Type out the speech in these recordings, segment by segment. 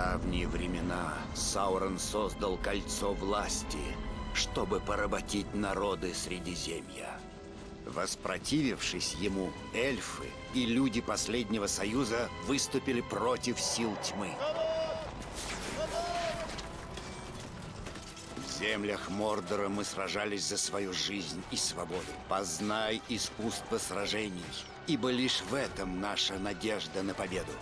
давние времена Саурон создал кольцо власти, чтобы поработить народы Средиземья. Воспротивившись ему, эльфы и люди Последнего Союза выступили против сил тьмы. В землях Мордора мы сражались за свою жизнь и свободу. Познай искусство сражений, ибо лишь в этом наша надежда на победу.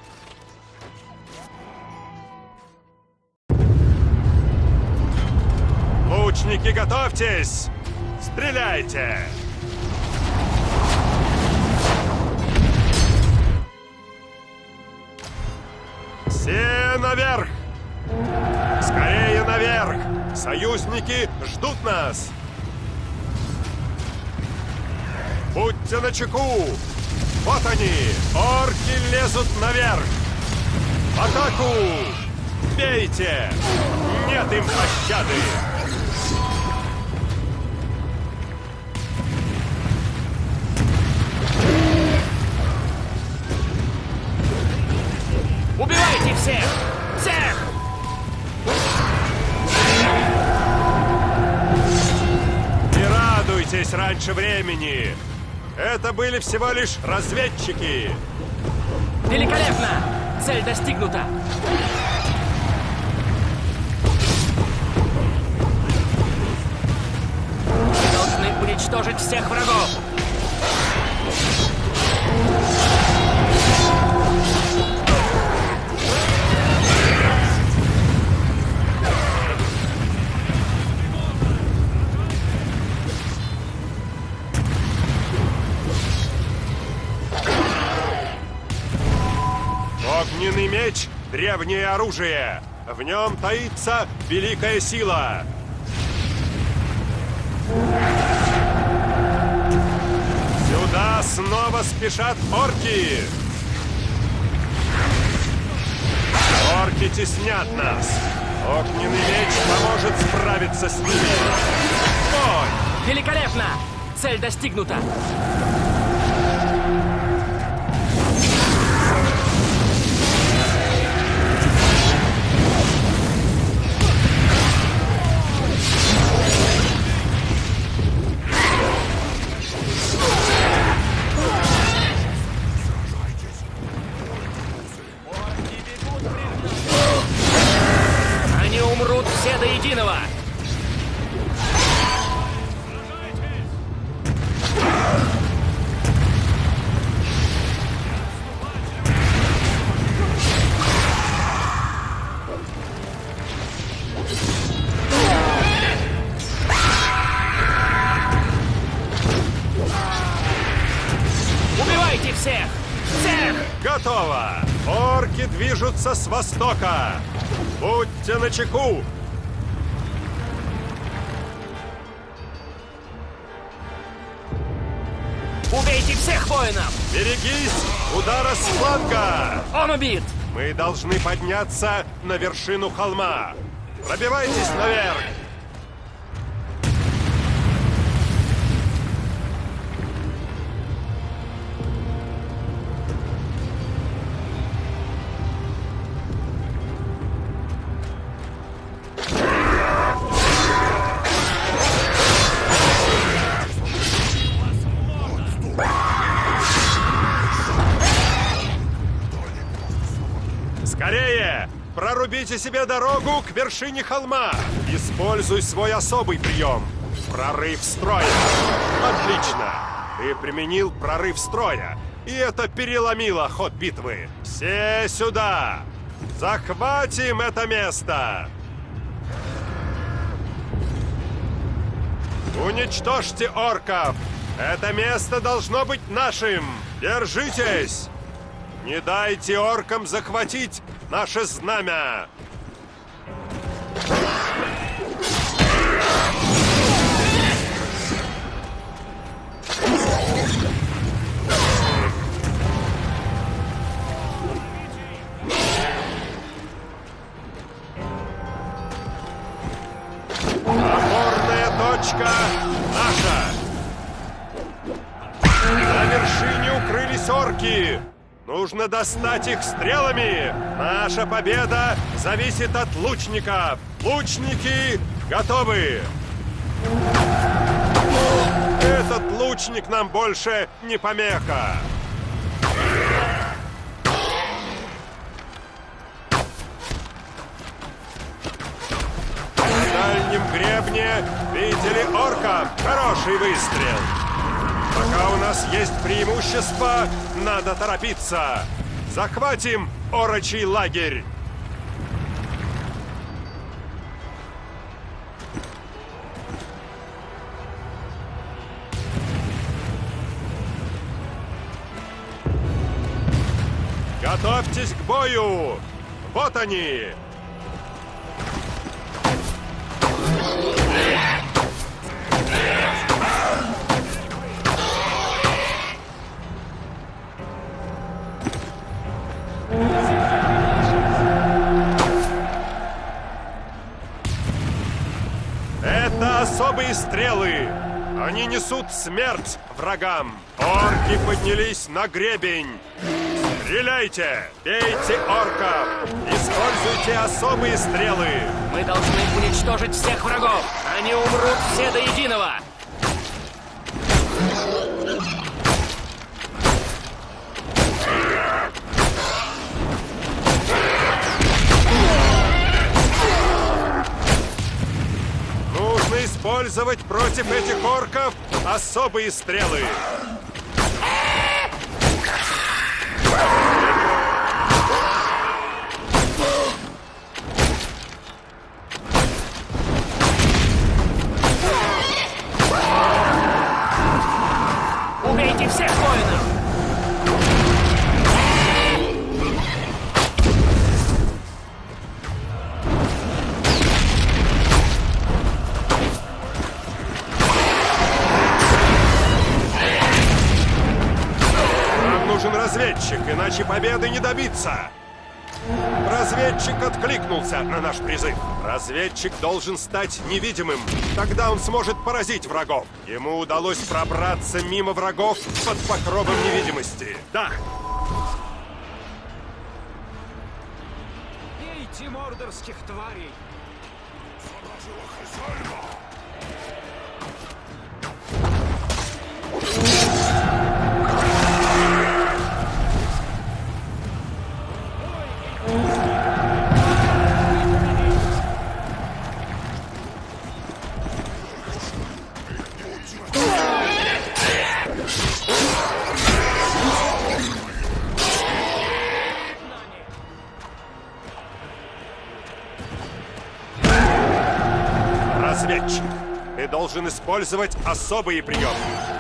Лучники, готовьтесь! Стреляйте! Все наверх! Скорее наверх! Союзники ждут нас! Будьте начеку! Вот они! Орки лезут наверх! В атаку! Бейте! Нет им пощады! Убивайте всех! Всех! Не радуйтесь раньше времени! Это были всего лишь разведчики! Великолепно! Цель достигнута! Мы должны уничтожить всех врагов! Огненный меч — древнее оружие. В нем таится великая сила. Сюда снова спешат орки. Орки теснят нас. Огненный меч поможет справиться с ними. Ой! Великолепно! Цель достигнута! Они умрут все до единого! Убивайте всех! Всех! Готово! Орки движутся с востока! Будьте начеку! Убейте всех воинов! Берегись удара с фланга! Он убит! Мы должны подняться на вершину холма! Пробивайтесь наверх! Скорее! Прорубите себе дорогу к вершине холма! Используй свой особый прием! Прорыв строя! Отлично! Ты применил прорыв строя, и это переломило ход битвы! Все сюда! Захватим это место! Уничтожьте орков! Это место должно быть нашим! Держитесь! Не дайте оркам захватить наше знамя! Опорная точка наша! На вершине укрылись орки! Нужно достать их стрелами! Наша победа зависит от лучников! Лучники готовы! Этот лучник нам больше не помеха! На дальнем гребне видели орка? Хороший выстрел! Пока у нас есть преимущество, надо торопиться! Захватим орочий лагерь! Готовьтесь к бою! Вот они! Это особые стрелы! Они несут смерть врагам! Орки поднялись на гребень! Стреляйте! Бейте орков! Используйте особые стрелы! Мы должны уничтожить всех врагов! Они умрут все до единого! Нужно использовать против этих орков особые стрелы! Убейте всех воинов! Нам нужен разведчик, иначе победы не добиться! Разведчик откликнулся на наш призыв. Разведчик должен стать невидимым. Тогда он сможет поразить врагов. Ему удалось пробраться мимо врагов под покровом невидимости. Да! Бейте мордорских тварей! Разведчик, ты должен использовать особые приемы.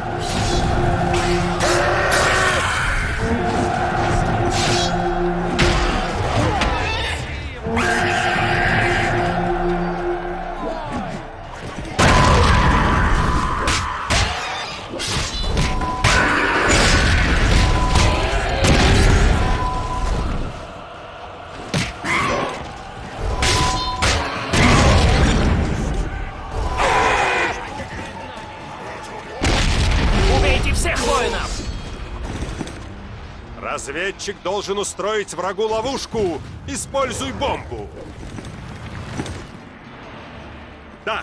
Убейте всех воинов! Разведчик должен устроить врагу ловушку. Используй бомбу. Да.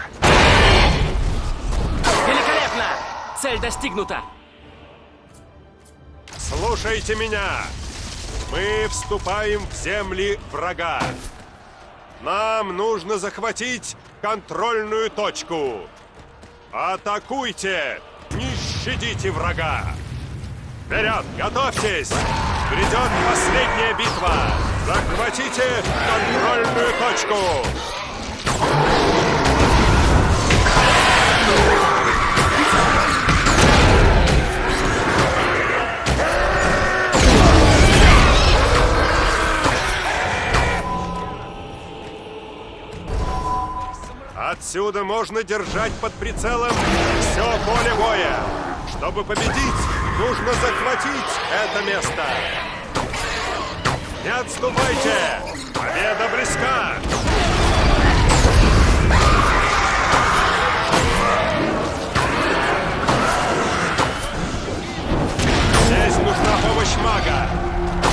Великолепно! Цель достигнута! Слушайте меня. Мы вступаем в земли врага. Нам нужно захватить контрольную точку. Атакуйте! Не щадите врага! Вперед! Готовьтесь! Грядет последняя битва! Захватите контрольную точку! Отсюда можно держать под прицелом все поле боя. Чтобы победить, нужно захватить это место. Не отступайте! Победа близка! Здесь нужна помощь мага.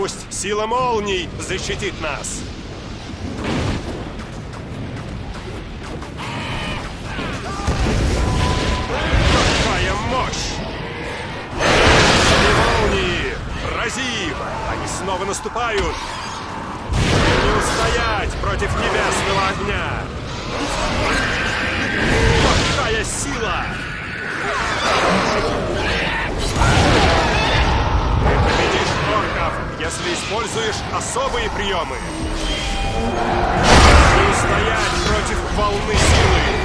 Пусть сила молний защитит нас. Какая мощь! Молнии! Рази! Они снова наступают! Не устоять против небесного огня! Какая сила! Ты победишь орков, если используешь особые приемы! Не устоять против волны силы!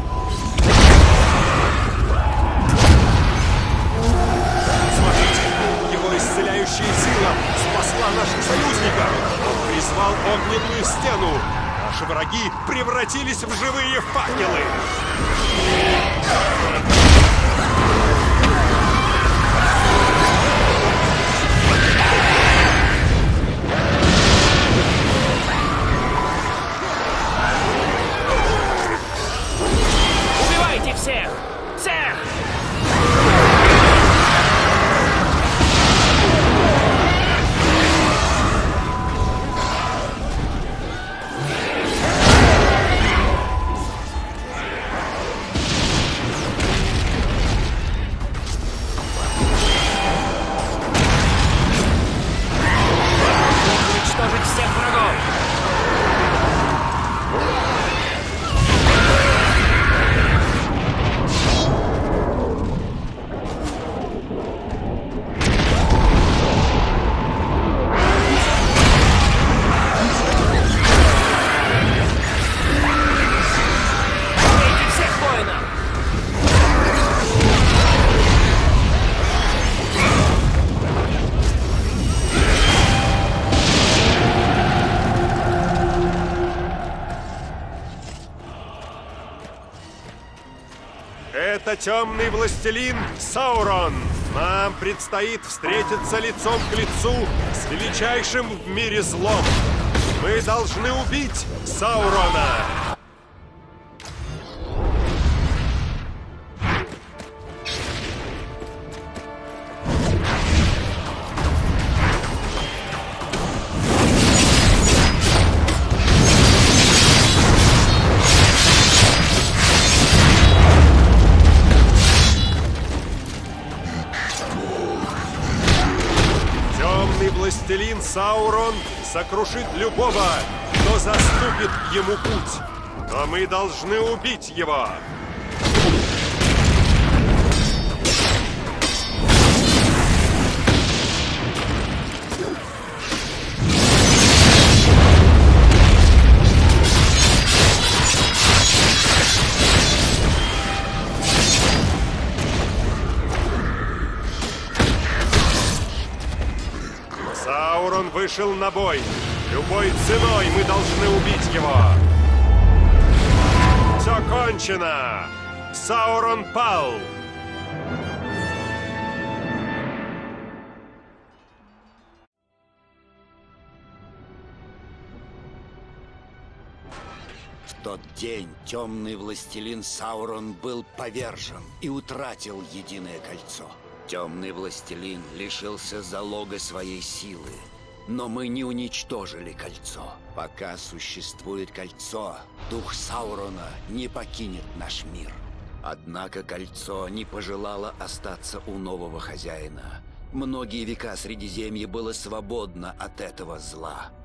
Исцеляющая сила спасла наших союзников. Он призвал огненную стену. Наши враги превратились в живые факелы. Убивайте всех! Сэр! Это темный властелин Саурон. Нам предстоит встретиться лицом к лицу с величайшим в мире злом. Мы должны убить Саурона. Властелин Саурон сокрушит любого, кто заступит ему путь. Но мы должны убить его. Саурон вышел на бой. Любой ценой мы должны убить его. Все кончено. Саурон пал. В тот день темный властелин Саурон был повержен и утратил единое кольцо. Темный властелин лишился залога своей силы, но мы не уничтожили кольцо. Пока существует кольцо, дух Саурона не покинет наш мир. Однако кольцо не пожелало остаться у нового хозяина. Многие века Средиземье было свободно от этого зла.